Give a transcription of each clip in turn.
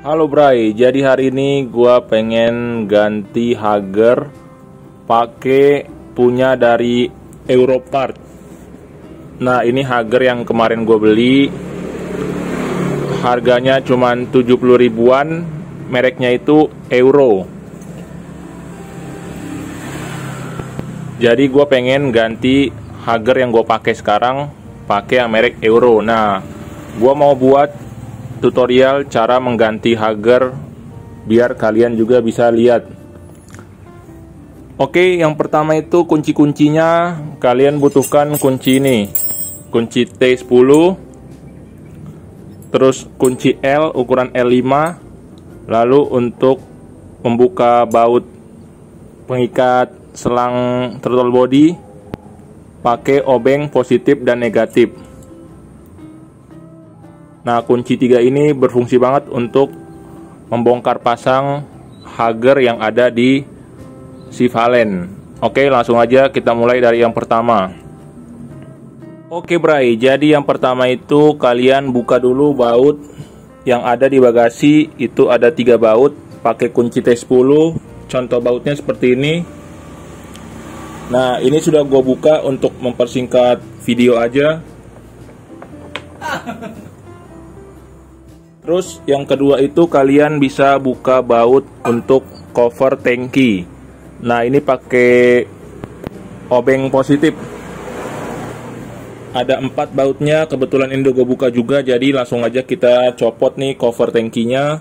Halo Bray, jadi hari ini gua pengen ganti Hager pakai punya dari Europart. Nah, ini Hager yang kemarin gua beli. Harganya cuman 70 ribuan, mereknya itu Euro. Jadi gua pengen ganti Hager yang gua pakai sekarang pakai yang merek Euro. Nah, gua mau buat tutorial cara mengganti Hager biar kalian juga bisa lihat. Oke, yang pertama itu kunci-kuncinya. Kalian butuhkan kunci ini, kunci T10, terus kunci L ukuran L5. Lalu untuk membuka baut pengikat selang throttle body pakai obeng positif dan negatif. Nah, kunci 3 ini berfungsi banget untuk membongkar pasang Hager yang ada di si Valen. Oke, langsung aja kita mulai dari yang pertama. Oke Bray, jadi yang pertama itu kalian buka dulu baut yang ada di bagasi. Itu ada 3 baut, pakai kunci T10. Contoh bautnya seperti ini. Nah, ini sudah gue buka untuk mempersingkat video aja. Terus yang kedua itu kalian bisa buka baut untuk cover tangki. Nah, ini pakai obeng positif. Ada 4 bautnya, kebetulan ini gue buka juga, jadi langsung aja kita copot nih cover tangkinya.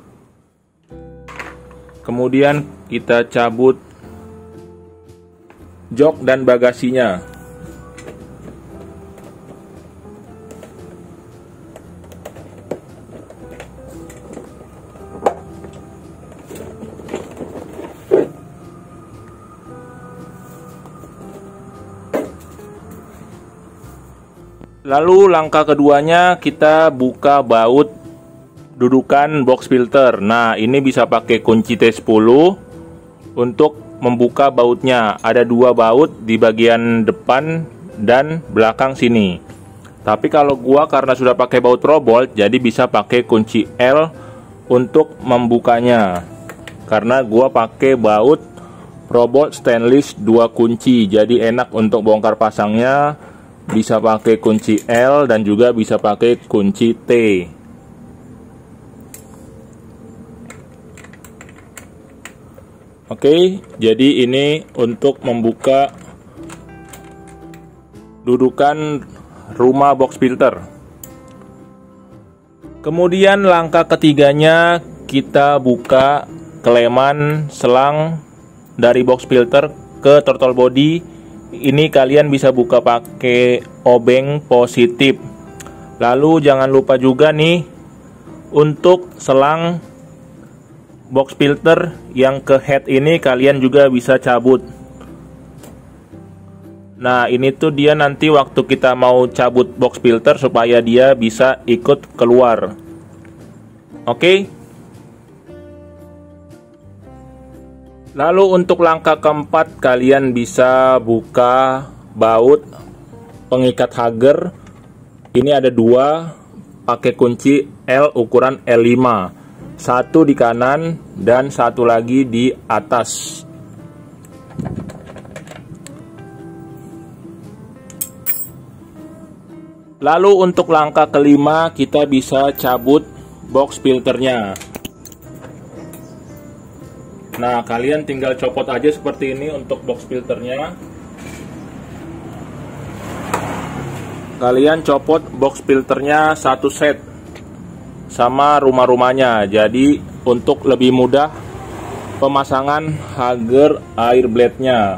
Kemudian kita cabut jok dan bagasinya. Lalu langkah keduanya kita buka baut dudukan box filter. Nah, ini bisa pakai kunci T10 untuk membuka bautnya. Ada 2 baut di bagian depan dan belakang sini. Tapi kalau gua karena sudah pakai baut Robolt, jadi bisa pakai kunci L untuk membukanya. Karena gua pakai baut Robolt stainless 2 kunci, jadi enak untuk bongkar pasangnya. Bisa pakai kunci L dan juga bisa pakai kunci T. Oke, jadi ini untuk membuka dudukan rumah box filter. Kemudian langkah ketiganya kita buka keleman selang dari box filter ke throttle body. Ini kalian bisa buka pakai obeng positif. Lalu jangan lupa juga nih untuk selang box filter yang ke head ini kalian juga bisa cabut. Nah, ini tuh dia nanti waktu kita mau cabut box filter supaya dia bisa ikut keluar. Oke. Lalu untuk langkah keempat kalian bisa buka baut pengikat Hager. Ini ada 2 pakai kunci L ukuran L5. 1 di kanan dan 1 lagi di atas. Lalu untuk langkah kelima kita bisa cabut box filternya. Nah, kalian tinggal copot aja seperti ini untuk box filternya. Kalian copot box filternya 1 set sama rumah-rumahnya. Jadi untuk lebih mudah pemasangan Hager air blade-nya.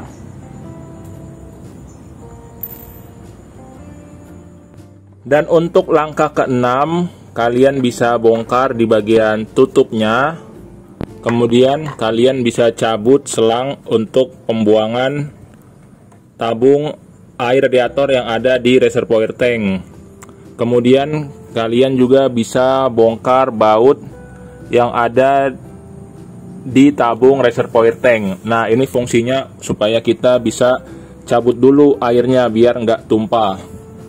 Dan untuk langkah keenam, kalian bisa bongkar di bagian tutupnya. Kemudian kalian bisa cabut selang untuk pembuangan tabung air radiator yang ada di reservoir tank. Kemudian kalian juga bisa bongkar baut yang ada di tabung reservoir tank. Nah, ini fungsinya supaya kita bisa cabut dulu airnya biar nggak tumpah.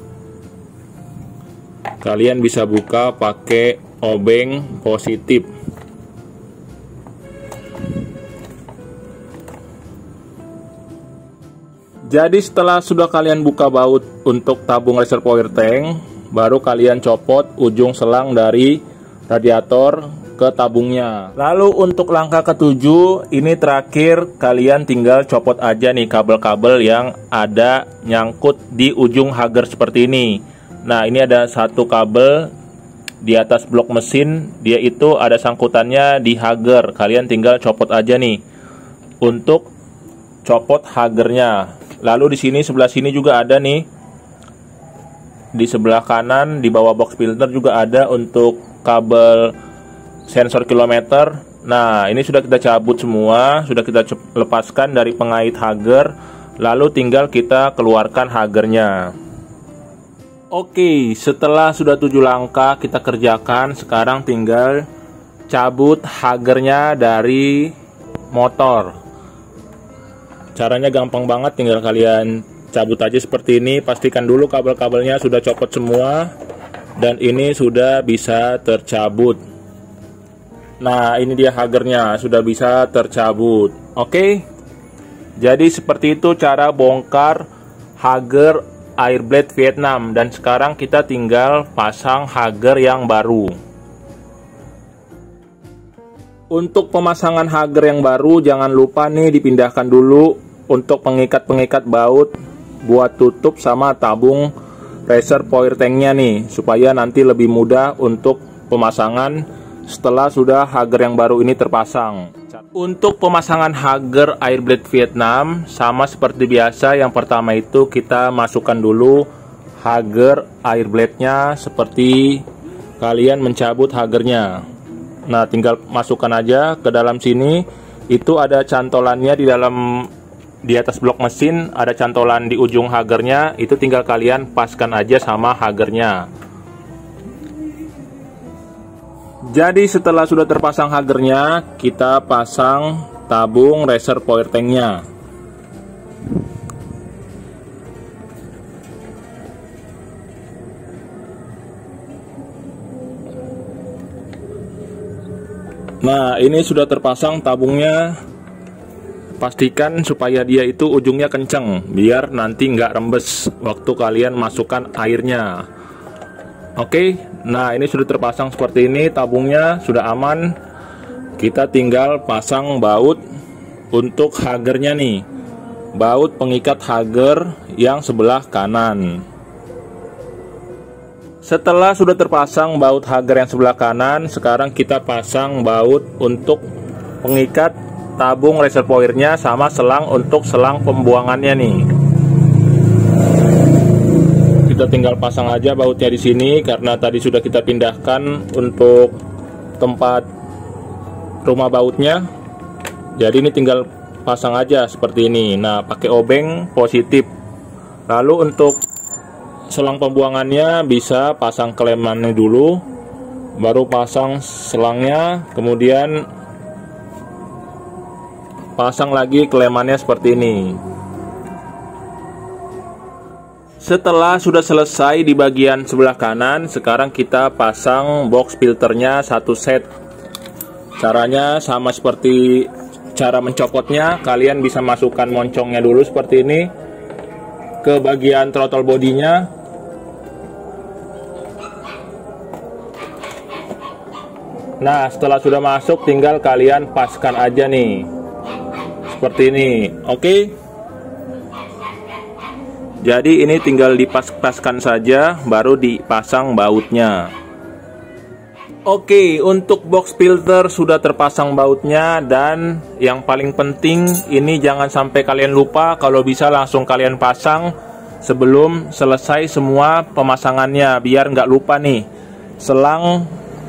Kalian bisa buka pakai obeng positif. Jadi setelah sudah kalian buka baut untuk tabung reservoir tank, baru kalian copot ujung selang dari radiator ke tabungnya. Lalu untuk langkah ketujuh, ini terakhir, kalian tinggal copot aja nih kabel-kabel yang ada nyangkut di ujung hager seperti ini. Nah, ini ada satu kabel di atas blok mesin, dia itu ada sangkutannya di hager. Kalian tinggal copot aja nih untuk copot hagernya. Lalu di sini sebelah sini juga ada nih. Di sebelah kanan di bawah box filter juga ada untuk kabel sensor kilometer. Nah, ini sudah kita cabut semua, sudah kita lepaskan dari pengait hager. Lalu tinggal kita keluarkan hagernya. Oke, setelah sudah 7 langkah kita kerjakan, sekarang tinggal cabut hagernya dari motor. Caranya gampang banget, tinggal kalian cabut aja seperti ini. Pastikan dulu kabel-kabelnya sudah copot semua dan ini sudah bisa tercabut. Nah, ini dia hagernya sudah bisa tercabut. Oke. Jadi seperti itu cara bongkar hager Airblade Vietnam, dan sekarang kita tinggal pasang hager yang baru. Untuk pemasangan hager yang baru jangan lupa nih dipindahkan dulu untuk pengikat-pengikat baut buat tutup sama tabung reservoir tanknya nih, supaya nanti lebih mudah untuk pemasangan setelah sudah hager yang baru ini terpasang. Untuk pemasangan hager Airblade Vietnam sama seperti biasa, yang pertama itu kita masukkan dulu hager Airblade-nya seperti kalian mencabut hagernya. Nah, tinggal masukkan aja ke dalam sini. Itu ada cantolannya di atas blok mesin, ada cantolan di ujung hagernya. Itu tinggal kalian paskan aja sama hagernya. Jadi setelah sudah terpasang hagernya, kita pasang tabung reservoir tanknya. Nah, ini sudah terpasang tabungnya. Pastikan supaya dia itu ujungnya kenceng, biar nanti nggak rembes waktu kalian masukkan airnya. Oke, nah ini sudah terpasang seperti ini, tabungnya sudah aman. Kita tinggal pasang baut untuk hagernya nih, baut pengikat hager yang sebelah kanan. Setelah sudah terpasang baut hager yang sebelah kanan, sekarang kita pasang baut untuk pengikat tabung reservoirnya sama selang untuk selang pembuangannya nih. Kita tinggal pasang aja bautnya di sini karena tadi sudah kita pindahkan untuk tempat rumah bautnya. Jadi ini tinggal pasang aja seperti ini. Nah, pakai obeng positif. Lalu untuk selang pembuangannya bisa pasang klemannya dulu, baru pasang selangnya, kemudian pasang lagi klemannya seperti ini. Setelah sudah selesai di bagian sebelah kanan, sekarang kita pasang box filternya satu set. Caranya sama seperti cara mencopotnya. Kalian bisa masukkan moncongnya dulu seperti ini ke bagian throttle bodinya. Nah, setelah sudah masuk tinggal kalian paskan aja nih seperti ini. Oke. Jadi ini tinggal dipaskan saja, baru dipasang bautnya. Oke, untuk box filter sudah terpasang bautnya, dan yang paling penting ini jangan sampai kalian lupa, kalau bisa langsung kalian pasang sebelum selesai semua pemasangannya, biar nggak lupa nih selang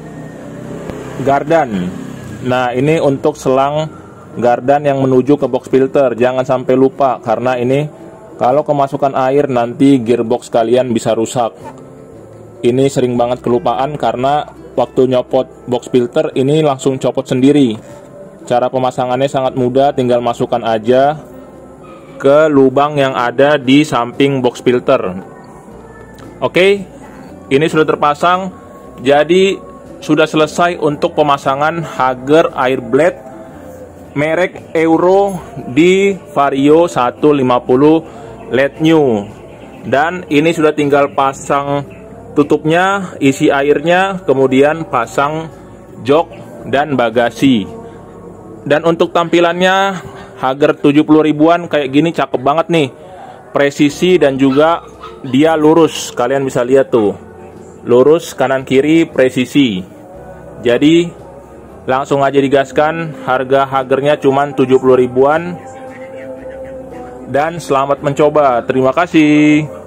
gardan. Nah, ini untuk selang gardan yang menuju ke box filter, jangan sampai lupa, karena ini kalau kemasukan air nanti gearbox kalian bisa rusak. Ini sering banget kelupaan karena waktu nyopot box filter ini langsung copot sendiri. Cara pemasangannya sangat mudah, tinggal masukkan aja ke lubang yang ada di samping box filter. Oke, ini sudah terpasang. Jadi sudah selesai untuk pemasangan hager Airblade merek Euro di Vario 150 LED new. Dan ini sudah tinggal pasang tutupnya, isi airnya, kemudian pasang jok dan bagasi. Dan untuk tampilannya Hager 70 ribuan kayak gini cakep banget nih. Presisi dan juga dia lurus. Kalian bisa lihat tuh. Lurus kanan kiri presisi. Jadi langsung aja digaskan. Harga Hagernya cuman 70 ribuan. Dan selamat mencoba. Terima kasih.